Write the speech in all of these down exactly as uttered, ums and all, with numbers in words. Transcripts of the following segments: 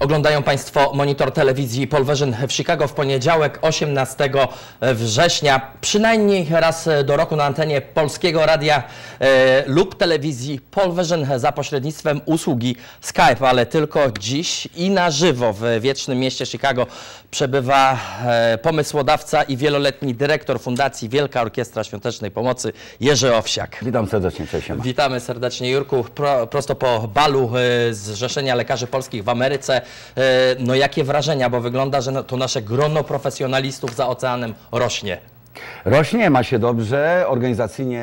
Oglądają Państwo monitor telewizji Polvision w Chicago w poniedziałek, osiemnastego września. Przynajmniej raz do roku na antenie Polskiego Radia e, lub telewizji Polvision za pośrednictwem usługi Skype, ale tylko dziś i na żywo w wiecznym mieście Chicago przebywa e, pomysłodawca i wieloletni dyrektor Fundacji Wielka Orkiestra Świątecznej Pomocy Jerzy Owsiak. Witam serdecznie, cześć. Siema. Witamy serdecznie, Jurku, Pro, prosto po balu e, Zrzeszenia Lekarzy Polskich w Ameryce. E, no jakie wrażenia, bo wygląda, że no, to nasze grono profesjonalistów za oceanem rośnie. Rośnie, ma się dobrze, organizacyjnie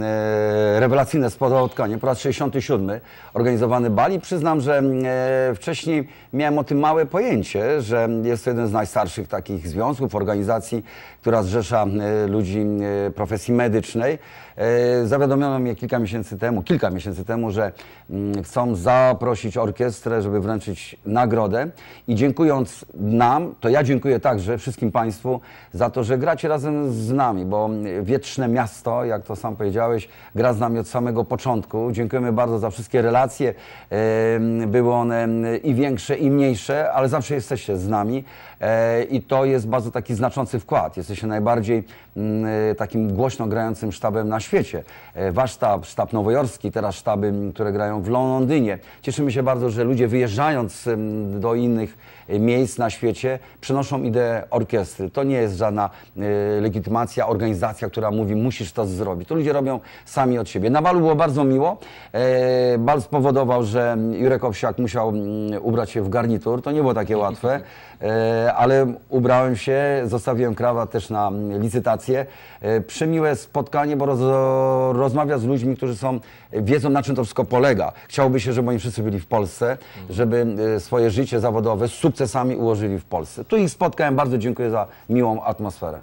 e, rewelacyjne spotkanie, po raz sześćdziesiąty siódmy organizowany bal i przyznam, że e, wcześniej miałem o tym małe pojęcie, że jest to jeden z najstarszych takich związków, organizacji, która zrzesza e, ludzi e, profesji medycznej. E, zawiadomiono mnie kilka miesięcy temu, kilka miesięcy temu, że m, chcą zaprosić orkiestrę, żeby wręczyć nagrodę i dziękując nam, to ja dziękuję także wszystkim Państwu za to, że gracie razem z nami, bo Wietrzne Miasto, jak to sam powiedziałeś, gra z nami od samego początku. Dziękujemy bardzo za wszystkie relacje. Były one i większe, i mniejsze, ale zawsze jesteście z nami i to jest bardzo taki znaczący wkład. Jesteście najbardziej takim głośno grającym sztabem na świecie. Wasz sztab, sztab nowojorski, teraz sztaby, które grają w Londynie. Cieszymy się bardzo, że ludzie wyjeżdżając do innych miejsc na świecie przenoszą ideę orkiestry. To nie jest żadna legitymacja, organizacja, która mówi, musisz to zrobić. To ludzie robią sami od siebie. Na balu było bardzo miło. Bal spowodował, że Jurek Owsiak musiał ubrać się w garnitur. To nie było takie łatwe, ale ubrałem się, zostawiłem krawat też na licytację. Przemiłe spotkanie, bo roz, rozmawia z ludźmi, którzy są, wiedzą, na czym to wszystko polega. Chciałoby się, żeby oni wszyscy byli w Polsce, żeby swoje życie zawodowe z sukcesami ułożyli w Polsce. Tu ich spotkałem, bardzo dziękuję za miłą atmosferę.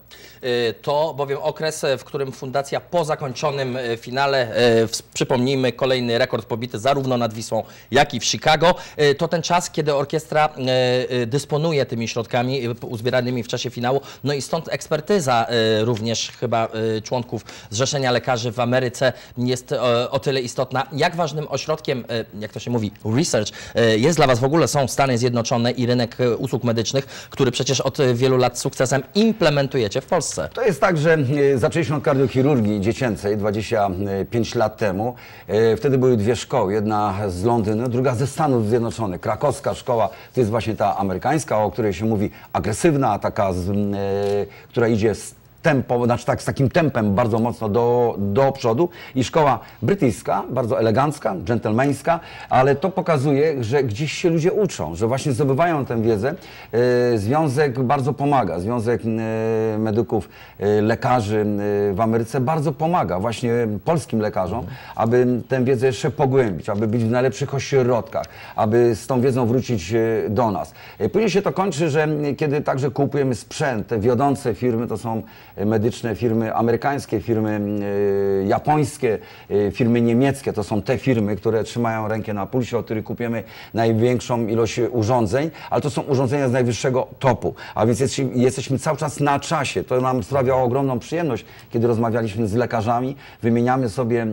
To bowiem okres, w którym fundacja po zakończonym finale, przypomnijmy, kolejny rekord pobity zarówno nad Wisłą, jak i w Chicago, to ten czas, kiedy orkiestra dysponuje tymi środkami uzbieranymi w czasie finału, no i stąd ekspertyza również chyba członków Zrzeszenia Lekarzy w Ameryce jest o, o tyle istotna. Jak ważnym ośrodkiem, jak to się mówi, research, jest dla Was w ogóle są Stany Zjednoczone i rynek usług medycznych, który przecież od wielu lat z sukcesem implementujecie w Polsce? To jest tak, że zaczęliśmy od kardiochirurgii dziecięcej dwadzieścia pięć lat temu. Wtedy były dwie szkoły, jedna z Londynu, druga ze Stanów Zjednoczonych. Krakowska szkoła to jest właśnie ta amerykańska, o której się mówi agresywna, taka, z, która idzie z tempo, znaczy tak, z takim tempem bardzo mocno do, do przodu i szkoła brytyjska, bardzo elegancka, dżentelmeńska, ale to pokazuje, że gdzieś się ludzie uczą, że właśnie zdobywają tę wiedzę. E, Związek bardzo pomaga, Związek e, Medyków, e, Lekarzy e, w Ameryce bardzo pomaga właśnie polskim lekarzom, aby tę wiedzę jeszcze pogłębić, aby być w najlepszych ośrodkach, aby z tą wiedzą wrócić e, do nas. E, później się to kończy, że kiedy także kupujemy sprzęt, te wiodące firmy to są medyczne, firmy amerykańskie, firmy y, japońskie, y, firmy niemieckie. To są te firmy, które trzymają rękę na pulsie, od których kupujemy największą ilość urządzeń, ale to są urządzenia z najwyższego topu. A więc jest, jesteśmy cały czas na czasie. To nam sprawia ogromną przyjemność, kiedy rozmawialiśmy z lekarzami, wymieniamy sobie y,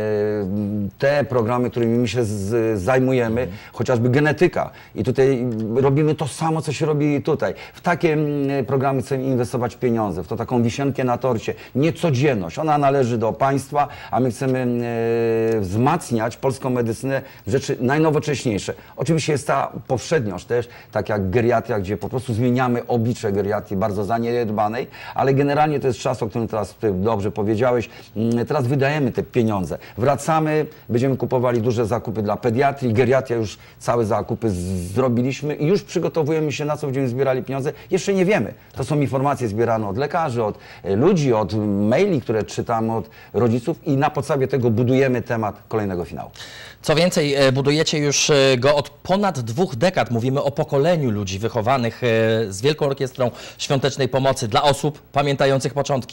te programy, którymi my się z, zajmujemy, mm. chociażby genetyka. I tutaj robimy to samo, co się robi tutaj. W takie y, programy chcemy inwestować pieniądze, w to taką wisienkę na torcie, niecodzienność. Ona należy do państwa, a my chcemy e, wzmacniać polską medycynę w rzeczy najnowocześniejsze. Oczywiście jest ta powszedniość też, tak jak geriatria, gdzie po prostu zmieniamy oblicze geriatrii bardzo zaniedbanej, ale generalnie to jest czas, o którym teraz ty dobrze powiedziałeś. Teraz wydajemy te pieniądze. Wracamy, będziemy kupowali duże zakupy dla pediatrii, geriatria już całe zakupy zrobiliśmy i już przygotowujemy się na co będziemy zbierali pieniądze. Jeszcze nie wiemy. To są informacje zbierane od lekarzy, od ludzi, od maili, które czytamy od rodziców i na podstawie tego budujemy temat kolejnego finału. Co więcej, budujecie już go od ponad dwóch dekad. Mówimy o pokoleniu ludzi wychowanych z Wielką Orkiestrą Świątecznej Pomocy dla osób pamiętających początki,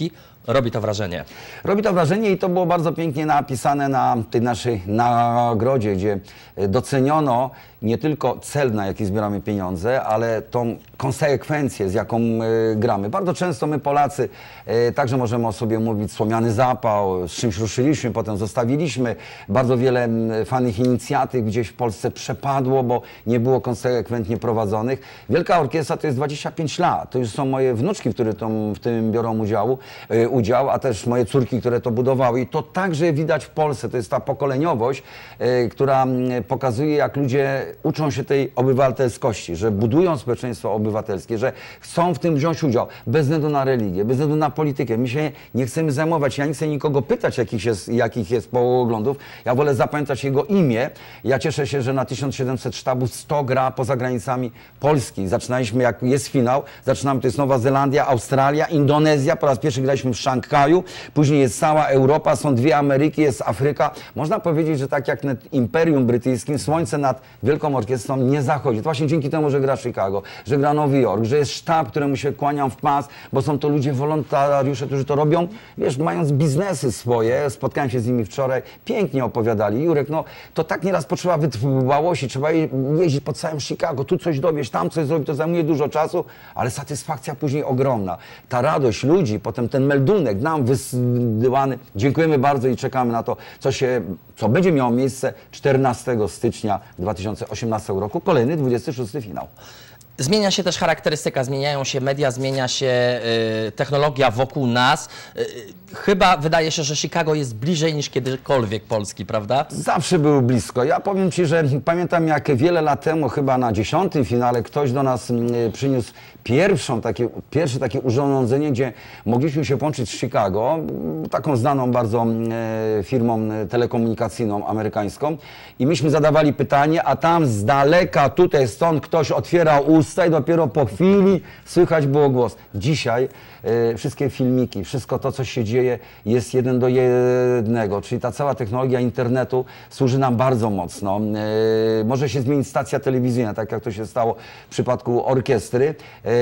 Robi to wrażenie. Robi to wrażenie i to było bardzo pięknie napisane na tej naszej nagrodzie, gdzie doceniono nie tylko cel, na jaki zbieramy pieniądze, ale tą konsekwencję, z jaką y, gramy. Bardzo często my Polacy y, także możemy o sobie mówić słomiany zapał, z czymś ruszyliśmy, potem zostawiliśmy. Bardzo wiele y, fajnych inicjatyw gdzieś w Polsce przepadło, bo nie było konsekwentnie prowadzonych. Wielka Orkiestra to jest dwadzieścia pięć lat. To już są moje wnuczki, które tą, w tym biorą udziału, y, udział, a też moje córki, które to budowały. I to także widać w Polsce. To jest ta pokoleniowość, y, która y, pokazuje, jak ludzie uczą się tej obywatelskości, że budują społeczeństwo obywatelskie, że chcą w tym wziąć udział, bez względu na religię, bez względu na politykę. My się nie chcemy zajmować, ja nie chcę nikogo pytać, jakich jest, jakich jest poglądów. Ja wolę zapamiętać jego imię. Ja cieszę się, że na tysiąc siedemset sztabów sto gra poza granicami Polski. Zaczynaliśmy, jak jest finał, zaczynamy, to jest Nowa Zelandia, Australia, Indonezja, po raz pierwszy graliśmy w Szanghaju, później jest cała Europa, są dwie Ameryki, jest Afryka. Można powiedzieć, że tak jak nad Imperium Brytyjskim, słońce nad Wielką Orkiestrą nie zachodzi. To właśnie dzięki temu, że gra Chicago, że gra Nowy Jork, że jest sztab, któremu się kłaniam w pas, bo są to ludzie wolontariusze, którzy to robią, wiesz, mając biznesy swoje. Spotkałem się z nimi wczoraj, pięknie opowiadali. Jurek, no to tak nieraz potrzeba wytrwałości, trzeba jeździć po całym Chicago, tu coś dowieść, tam coś zrobić, to zajmuje dużo czasu, ale satysfakcja później ogromna. Ta radość ludzi, potem ten meldunek nam wysyłany. Dziękujemy bardzo i czekamy na to, co się, co będzie miało miejsce czternastego stycznia dwa tysiące osiemnastego roku, kolejny dwudziesty szósty finał. Zmienia się też charakterystyka, zmieniają się media, zmienia się y, technologia wokół nas. Y, chyba wydaje się, że Chicago jest bliżej niż kiedykolwiek Polski, prawda? Zawsze był blisko. Ja powiem Ci, że pamiętam, jak wiele lat temu, chyba na dziesiątym finale, ktoś do nas y, przyniósł pierwszą takie, pierwsze takie urządzenie, gdzie mogliśmy się połączyć z Chicago, taką znaną bardzo y, firmą telekomunikacyjną amerykańską, i myśmy zadawali pytanie, a tam z daleka, tutaj stąd ktoś otwierał usta i dopiero po chwili słychać było głos. Dzisiaj y, wszystkie filmiki, wszystko to, co się dzieje, jest jeden do jednego, czyli ta cała technologia internetu służy nam bardzo mocno. Y, może się zmienić stacja telewizyjna, tak jak to się stało w przypadku orkiestry. Y,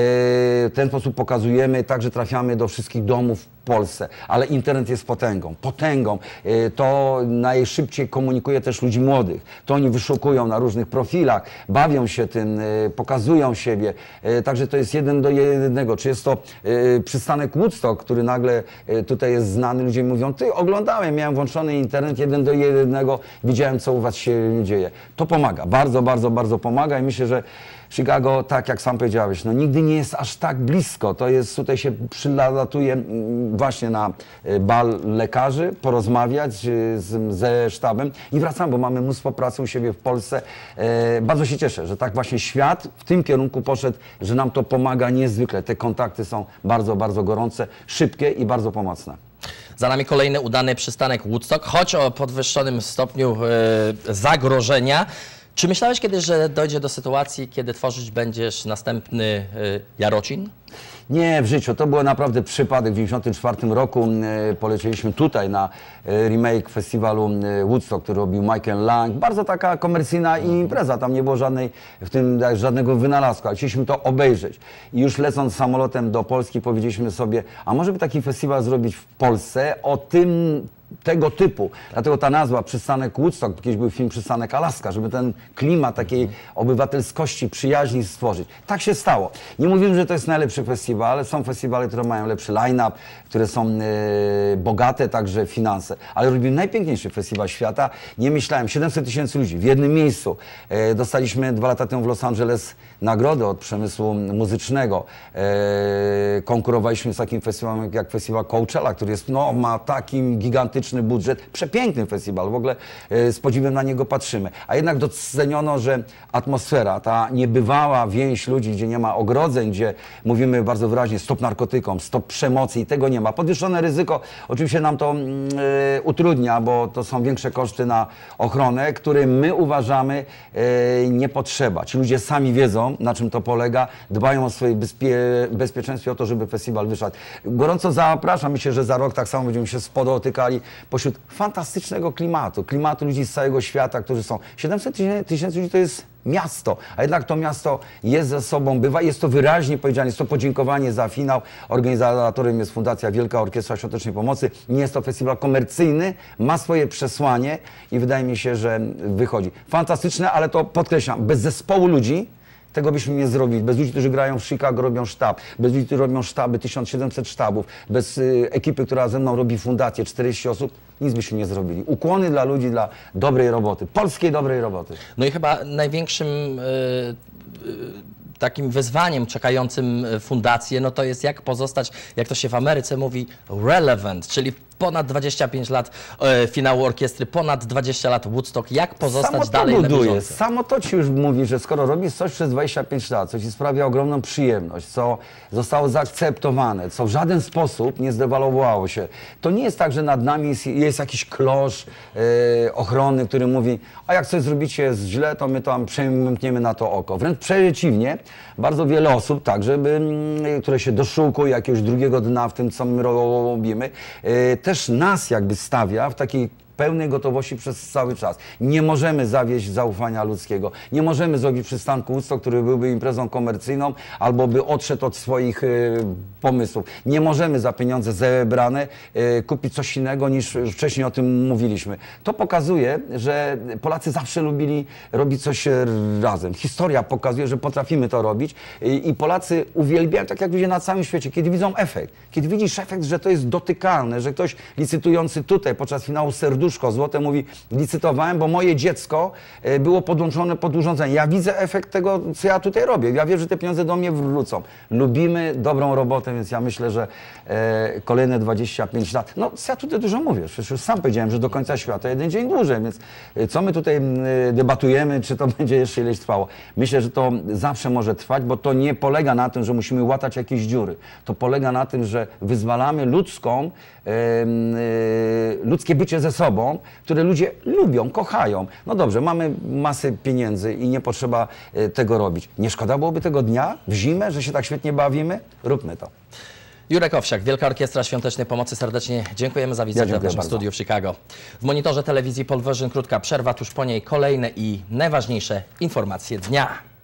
w ten sposób pokazujemy, także trafiamy do wszystkich domów w Polsce, ale internet jest potęgą, potęgą. Y, to najszybciej komunikuje też ludzi młodych. To oni wyszukują na różnych profilach, bawią się tym, y, pokazują siebie. Y, także to jest jeden do jednego. Czy jest to y, przystanek Woodstock, który nagle y, tutaj jest znany, ludzie mówią, ty, oglądałem, miałem włączony internet jeden do jednego, widziałem, co u was się dzieje. To pomaga, bardzo, bardzo, bardzo pomaga i myślę, że Chicago, tak jak sam powiedziałeś, no nigdy nie jest aż tak blisko. To jest, tutaj się przylatuje właśnie na bal lekarzy, porozmawiać z, ze sztabem i wracam, bo mamy mnóstwo pracy u siebie w Polsce. E, bardzo się cieszę, że tak właśnie świat w tym kierunku poszedł, że nam to pomaga niezwykle. Te kontakty są bardzo, bardzo gorące, szybkie i bardzo pomocne. Za nami kolejny udany przystanek Woodstock, choć o podwyższonym stopniu e, zagrożenia. Czy myślałeś kiedyś, że dojdzie do sytuacji, kiedy tworzyć będziesz następny y, Jarocin? Nie, w życiu. To był naprawdę przypadek. W dziewięćdziesiątym czwartym roku y, polecieliśmy tutaj na y, remake festiwalu y, Woodstock, który robił Michael Lang. Bardzo taka komercyjna impreza. Tam nie było żadnej, w tym tak, żadnego wynalazku, ale chcieliśmy to obejrzeć. I już lecąc samolotem do Polski powiedzieliśmy sobie, a może by taki festiwal zrobić w Polsce o tym, tego typu. Dlatego ta nazwa Przystanek Woodstock, kiedyś był film Przystanek Alaska, żeby ten klimat takiej obywatelskości, przyjaźni stworzyć. Tak się stało. Nie mówimy, że to jest najlepszy festiwal, ale są festiwale, które mają lepszy line-up, które są e, bogate także finanse. Ale robimy najpiękniejszy festiwal świata. Nie myślałem, siedemset tysięcy ludzi w jednym miejscu. E, dostaliśmy dwa lata temu w Los Angeles nagrodę od przemysłu muzycznego. E, konkurowaliśmy z takim festiwalem jak festiwal Coachella, który jest, no, ma takim gigantyczny budżet, przepiękny festiwal, w ogóle e, z podziwem na niego patrzymy. A jednak doceniono, że atmosfera, ta niebywała więź ludzi, gdzie nie ma ogrodzeń, gdzie mówimy bardzo wyraźnie stop narkotykom, stop przemocy i tego nie ma. Podwyższone ryzyko oczywiście nam to e, utrudnia, bo to są większe koszty na ochronę, które my uważamy e, nie potrzeba. Ci ludzie sami wiedzą, na czym to polega, dbają o swoje bezpie, bezpieczeństwo i o to, żeby festiwal wyszedł. Gorąco zapraszam, myślę, że za rok tak samo będziemy się spotykali pośród fantastycznego klimatu, klimatu ludzi z całego świata, którzy są. siedemset tysięcy ludzi to jest miasto, a jednak to miasto jest ze sobą, bywa, jest to wyraźnie powiedziane, jest to podziękowanie za finał. Organizatorem jest Fundacja Wielka Orkiestra Świątecznej Pomocy. Nie jest to festiwal komercyjny, ma swoje przesłanie i wydaje mi się, że wychodzi. Fantastyczne, ale to podkreślam, bez zespołu ludzi tego byśmy nie zrobili. Bez ludzi, którzy grają w Chicago, robią sztab. Bez ludzi, którzy robią sztaby, tysiąc siedemset sztabów. Bez y, ekipy, która ze mną robi fundację, czterdzieści osób, nic byśmy nie zrobili. Ukłony dla ludzi, dla dobrej roboty. Polskiej dobrej roboty. No i chyba największym y, y, takim wyzwaniem czekającym fundację, no to jest jak pozostać, jak to się w Ameryce mówi, relevant, czyli ponad dwadzieścia pięć lat e, finału orkiestry, ponad dwadzieścia lat Woodstock. Jak pozostać Samo to dalej na buduje. bieżąco? Samo to ci już mówi, że skoro robisz coś przez dwadzieścia pięć lat, co ci sprawia ogromną przyjemność, co zostało zaakceptowane, co w żaden sposób nie zdewaluowało się, to nie jest tak, że nad nami jest, jest jakiś klosz e, ochrony, który mówi, a jak coś zrobicie jest źle, to my tam przemkniemy na to oko. Wręcz przeciwnie, bardzo wiele osób, tak, żeby, które się doszukuje jakiegoś drugiego dna w tym, co my robimy, e, też nas jakby stawia w takiej pełnej gotowości przez cały czas. Nie możemy zawieść zaufania ludzkiego. Nie możemy zrobić przystanku Woodstock, który byłby imprezą komercyjną albo by odszedł od swoich y, pomysłów. Nie możemy za pieniądze zebrane y, kupić coś innego niż wcześniej o tym mówiliśmy. To pokazuje, że Polacy zawsze lubili robić coś razem. Historia pokazuje, że potrafimy to robić i, i Polacy uwielbiają, tak jak ludzie na całym świecie, kiedy widzą efekt. Kiedy widzisz efekt, że to jest dotykalne, że ktoś licytujący tutaj podczas finału Serduszko Złote mówi, licytowałem, bo moje dziecko było podłączone pod urządzenie. Ja widzę efekt tego, co ja tutaj robię. Ja wiem, że te pieniądze do mnie wrócą. Lubimy dobrą robotę, więc ja myślę, że e, kolejne dwadzieścia pięć lat, no ja tutaj dużo mówię, przecież już sam powiedziałem, że do końca świata jeden dzień dłużej, więc co my tutaj debatujemy, czy to będzie jeszcze ileś trwało. Myślę, że to zawsze może trwać, bo to nie polega na tym, że musimy łatać jakieś dziury. To polega na tym, że wyzwalamy ludzką, e, e, ludzkie bycie ze sobą, które ludzie lubią, kochają. No dobrze, mamy masę pieniędzy i nie potrzeba tego robić. Nie szkoda byłoby tego dnia w zimę, że się tak świetnie bawimy? Róbmy to. Jurek Owsiak, Wielka Orkiestra Świątecznej Pomocy. Serdecznie dziękujemy za wizytę Ja w naszym bardzo. studiu w Chicago. W monitorze telewizji Polvision krótka przerwa, tuż po niej kolejne i najważniejsze informacje dnia.